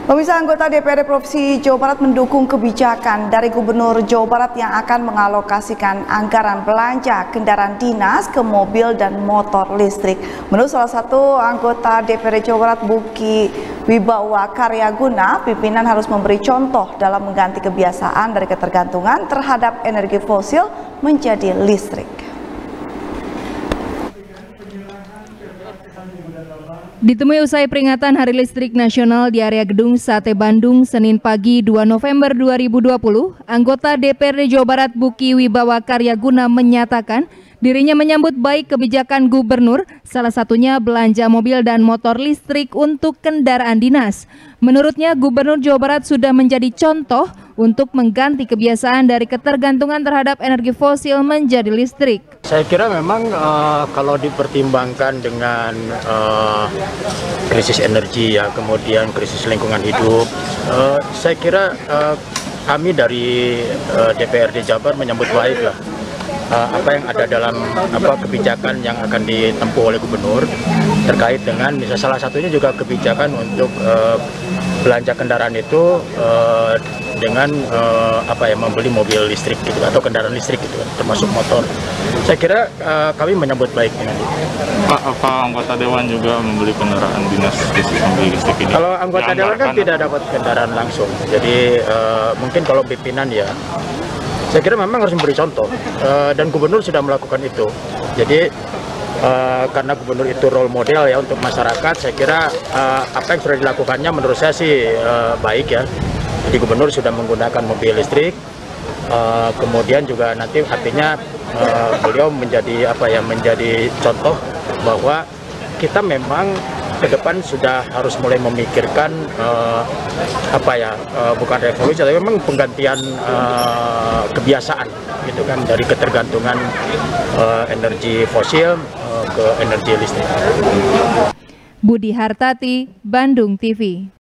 Pemirsa, anggota DPRD Provinsi Jawa Barat mendukung kebijakan dari Gubernur Jawa Barat yang akan mengalokasikan anggaran belanja kendaraan dinas ke mobil dan motor listrik. Menurut salah satu anggota DPRD Jawa Barat, Buki Wibawa Karyaguna, pimpinan harus memberi contoh dalam mengganti kebiasaan dari ketergantungan terhadap energi fosil menjadi listrik. Ditemui usai peringatan Hari Listrik Nasional di area Gedung Sate Bandung, Senin pagi 2 November 2020, anggota DPRD Jawa Barat Buki Wibawa Karyaguna menyatakan dirinya menyambut baik kebijakan gubernur, salah satunya belanja mobil dan motor listrik untuk kendaraan dinas. Menurutnya, Gubernur Jawa Barat sudah menjadi contoh untuk mengganti kebiasaan dari ketergantungan terhadap energi fosil menjadi listrik. Saya kira memang kalau dipertimbangkan dengan krisis energi ya, kemudian krisis lingkungan hidup, saya kira kami dari DPRD Jabar menyambut baik lah apa yang ada dalam kebijakan yang akan ditempuh oleh gubernur terkait dengan misalnya salah satunya juga kebijakan untuk belanja kendaraan itu dengan membeli mobil listrik gitu atau kendaraan listrik gitu termasuk motor. Saya kira kami menyambut baik ini. Pak, apa anggota dewan juga membeli kendaraan dinas mobil listrik ini? Kalau anggota dewan kan tidak dapat kendaraan langsung. Jadi mungkin kalau pimpinan ya, saya kira memang harus memberi contoh dan gubernur sudah melakukan itu. Jadi karena gubernur itu role model ya untuk masyarakat, saya kira apa yang sudah dilakukannya menurut saya sih baik ya. Jadi gubernur sudah menggunakan mobil listrik, kemudian juga nanti artinya beliau menjadi menjadi contoh bahwa kita memang ke depan sudah harus mulai memikirkan bukan revolusi tapi memang penggantian kebiasaan gitu kan dari ketergantungan energi fosil ke energi listrik. Budi Hartati, Bandung TV.